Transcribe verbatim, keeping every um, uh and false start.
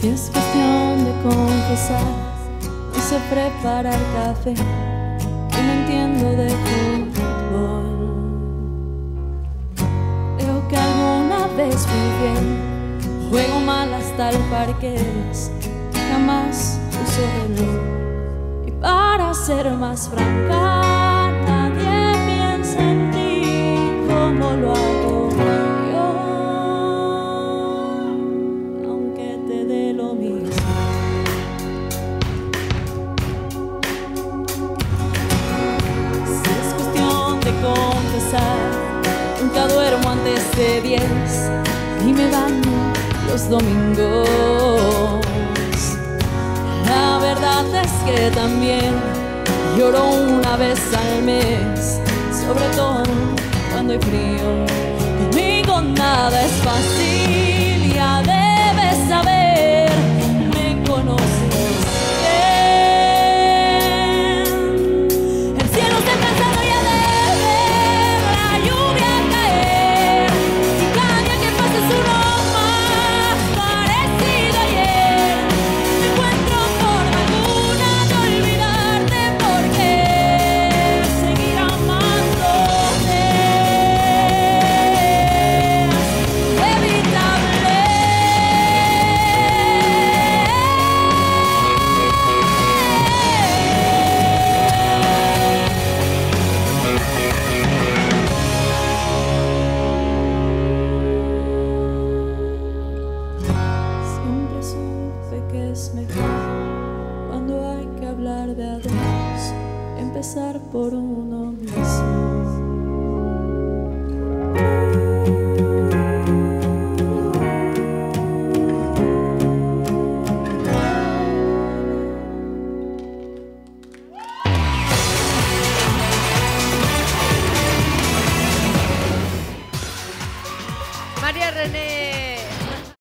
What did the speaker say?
Si es cuestión de confesar, no sé preparar café y no entiendo de fútbol. Creo que alguna vez fui bien, juego mal hasta el parqués, jamás uso reloj. Y para ser más franca, nadie piensa en ti como lo hago yo, aunque te dé lo mismo. Si es cuestión de confesar, nunca duermo antes de diez y me baño los domingos. La verdad es que también lloro una vez al mes, sobre todo cuando hay frío. Conmigo nada es fácil.